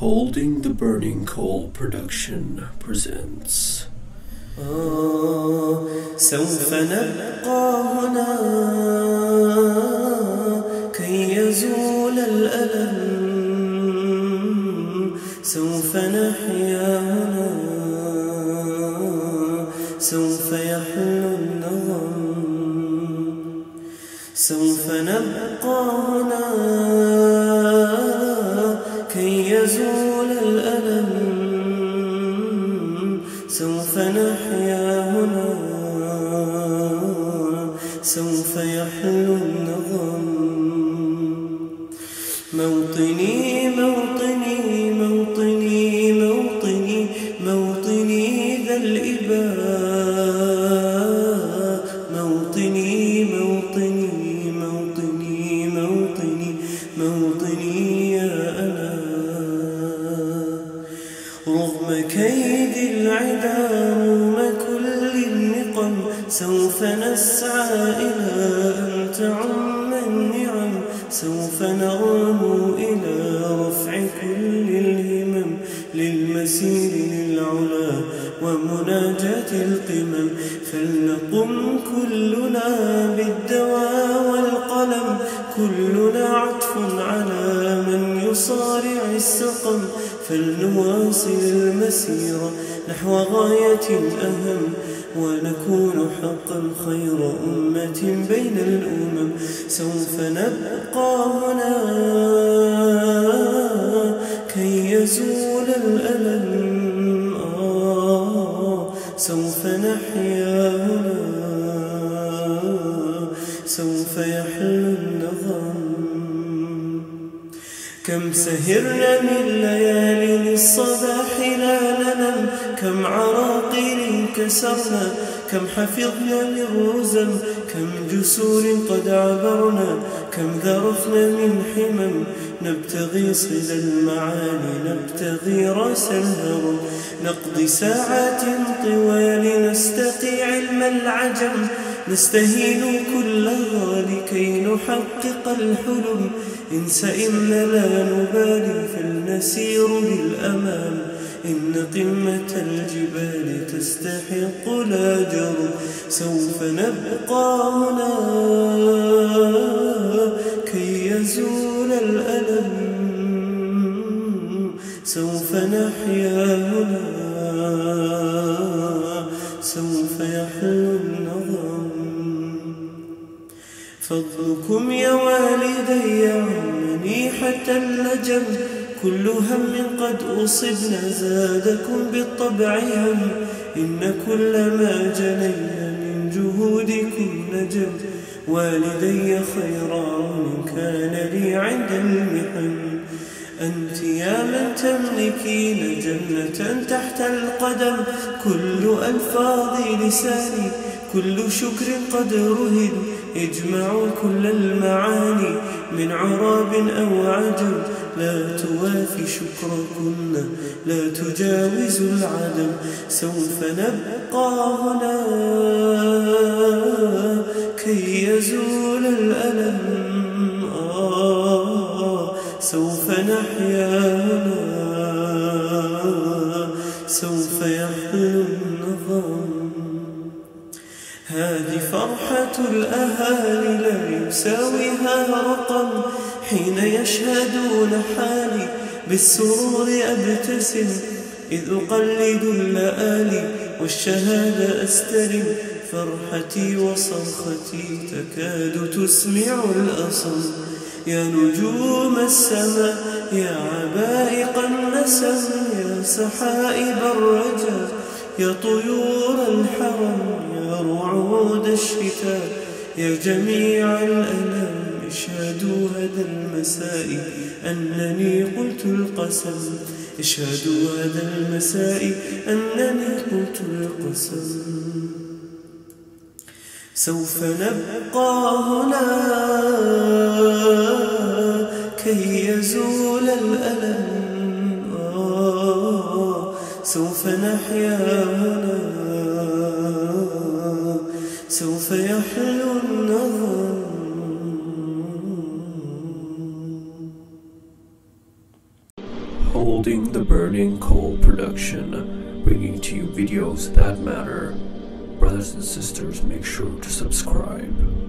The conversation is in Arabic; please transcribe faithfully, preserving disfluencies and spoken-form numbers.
Holding the Burning Coal Production presents. آه سوف نبقى هنا كي يزول الألم، سوف نحيا هنا، سوف يحلو النغم، سوف نبقى هنا كي يزول الألم، سوف نحيا هنا، سوف يحلو النغم. موطني موطني موطني موطني موطني ذا الإباء، موطني موطني موطني موطني موطني يا أنا. رغم كيد العدا رغم كل النقم، سوف نسعى إلى أن تعم النعم، سوف نرنو إلى رفع كل الهمم، للمسير للعلا ومناجاة القمم. فلنقم كلنا بالدواء والقلم، كلنا عطف على من يصارع السقم. فلنواصل المسير نحو غاية أهم، ونكون حقا خير أمة بين الأمم. سوف نبقى هنا كي يزول الألم، آه سوف نحيا هنا، سوف يحلو النغم. كم سهرنا من ليال الصباح لا ننم، كم عراقيل كسرنا، كم حفظنا من رزم، كم جسور قد عبرنا، كم ذرفنا من حمم. نبتغي صدى المعاني، نبتغي راس الهرم، نقضي ساعات طوال نستقي علم العجم، نستهين كلها لكي نحقق الحلم. إن سئمنا لا نبالي فلنسير بالأمام، إن قمة الجبال تستحق لا جرم. سوف نبقى هنا كي يزول الألم، سوف نحيا هنا، سوف يحلو النغم. فضلكم يا والدي عمني حتى اللجم، كل هم قد أصبنا زادكم بالطبع هم، إن كل ما جنينا من جهودكم نجم. والدي خير عون كان لي عند المحن، أنت يا من تملكين جنة تحت القدم. كل ألفاظ لساني كل شكر قد رهن، اجمع كل المعاني من عراب أو عجم. لا توافي شكركن، لا تجاوز العدم. سوف نبقى هنا كي يزول الألم، آه سوف نحيا هنا، سوف يحلو النغم. هذه فرحة الأهالي لا يساويها رقم، حين يشهدون حالي بالسرور أبتسم، إذ أقلد اللآلي والشهادة أستلم. فرحتي وصرختي تكاد تسمع الأصم، يا نجوم السماء يا عبائق النسم، يا سحائب الرجا يا طيور الحرم، يا رعود الشتاء يا جميع الألم. اشهدوا هذا المساء أنني قلت القسم، اشهدوا هذا المساء أنني قلت القسم. سوف نبقى هنا كي يزول الألم، آه سوف نحيا هنا، سوف يحلو النظر. Holding the Burning Coal production, bringing to you videos that matter. Brothers and sisters, make sure to subscribe.